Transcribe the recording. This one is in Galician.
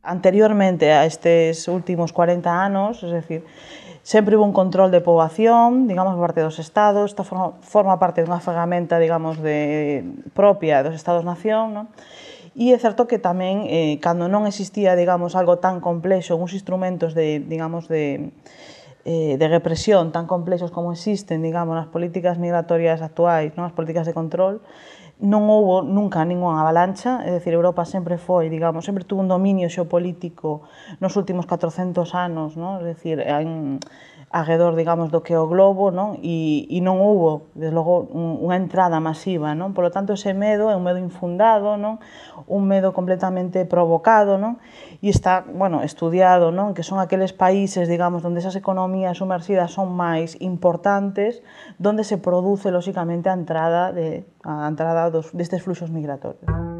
Anteriormente a estes últimos 40 anos, es decir, sempre hubo un control de poboación, digamos, por parte dos Estados, esta forma parte dunha ferramenta, digamos, propia dos Estados-nación, non? E é certo que tamén, cando non existía, digamos, algo tan complexo, uns instrumentos digamos, de represión tan complexos como existen, digamos, nas políticas migratorias actuais, non? As políticas de control, non houbo nunca ningunha avalancha, é dicir, Europa sempre foi, digamos, sempre tuvo un dominio xeopolítico nos últimos 400 anos, non? É dicir, arredor, digamos, do que é o globo, non? E non houbo, desde logo, unha entrada masiva, non? Por lo tanto, ese medo é un medo infundado, non? Un medo completamente provocado, non? E está, bueno, estudiado, non? Que son aqueles países, digamos, onde esas economías sumerxidas son máis importantes, donde se produce, lóxicamente, a entrada destes fluxos migratorios.